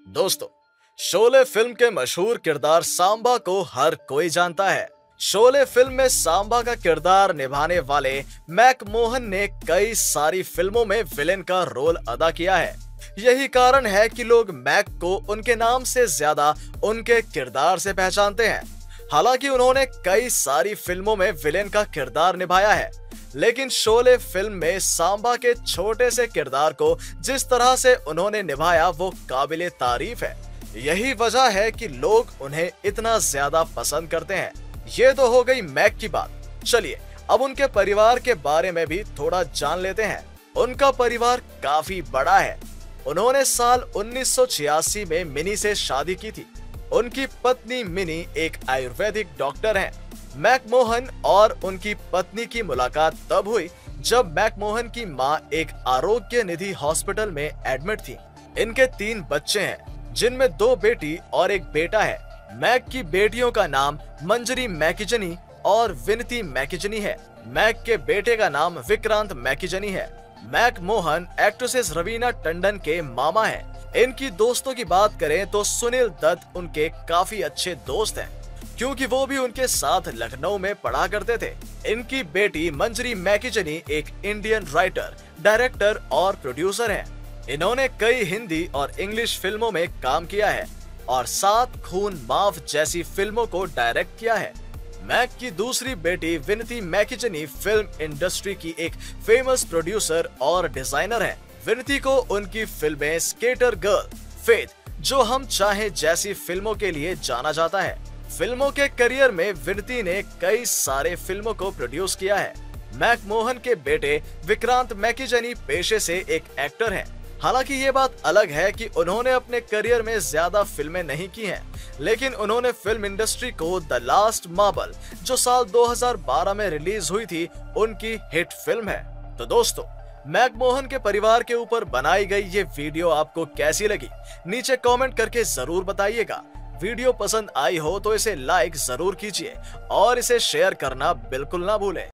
दोस्तों, शोले फिल्म के मशहूर किरदार सांबा को हर कोई जानता है। शोले फिल्म में सांबा का किरदार निभाने वाले मैकमोहन ने कई सारी फिल्मों में विलेन का रोल अदा किया है। यही कारण है कि लोग मैक को उनके नाम से ज्यादा उनके किरदार से पहचानते हैं। हालांकि उन्होंने कई सारी फिल्मों में विलेन का किरदार निभाया है, लेकिन शोले फिल्म में सांबा के छोटे से किरदार को जिस तरह से उन्होंने निभाया वो काबिले तारीफ है। यही वजह है कि लोग उन्हें इतना ज्यादा पसंद करते हैं। ये तो हो गई मैक की बात। चलिए अब उनके परिवार के बारे में भी थोड़ा जान लेते हैं। उनका परिवार काफी बड़ा है। उन्होंने साल 1986 में मिनी से शादी की थी। उनकी पत्नी मिनी एक आयुर्वेदिक डॉक्टर हैं। मैकमोहन और उनकी पत्नी की मुलाकात तब हुई जब मैकमोहन की मां एक आरोग्य निधि हॉस्पिटल में एडमिट थी। इनके 3 बच्चे हैं, जिनमें 2 बेटी और एक बेटा है। मैक की बेटियों का नाम मंजरी मैकिजनी और विनती मैकिजनी है। मैक के बेटे का नाम विक्रांत मैकिजनी है। मैकमोहन एक्ट्रेसेस रवीना टंडन के मामा हैं। इनकी दोस्तों की बात करें तो सुनील दत्त उनके काफी अच्छे दोस्त हैं, क्योंकि वो भी उनके साथ लखनऊ में पढ़ा करते थे। इनकी बेटी मंजरी मैकिजनी एक इंडियन राइटर, डायरेक्टर और प्रोड्यूसर हैं। इन्होंने कई हिंदी और इंग्लिश फिल्मों में काम किया है और 7 खून माफ जैसी फिल्मों को डायरेक्ट किया है। मैक की दूसरी बेटी विनती मैकिजनी फिल्म इंडस्ट्री की एक फेमस प्रोड्यूसर और डिजाइनर है। विनती को उनकी फिल्में स्केटर गर्ल, फेथ, जो हम चाहे जैसी फिल्मों के लिए जाना जाता है। फिल्मों के करियर में विनती ने कई सारे फिल्मों को प्रोड्यूस किया है। मैकमोहन के बेटे विक्रांत मैकिजनी पेशे से एक एक्टर हैं। हालांकि ये बात अलग है कि उन्होंने अपने करियर में ज्यादा फिल्में नहीं की हैं, लेकिन उन्होंने फिल्म इंडस्ट्री को द लास्ट मार्बल, जो साल 2012 में रिलीज हुई थी, उनकी हिट फिल्म है। तो दोस्तों, मैकमोहन के परिवार के ऊपर बनाई गई ये वीडियो आपको कैसी लगी, नीचे कमेंट करके जरूर बताइएगा। वीडियो पसंद आई हो तो इसे लाइक जरूर कीजिए और इसे शेयर करना बिल्कुल ना भूलें।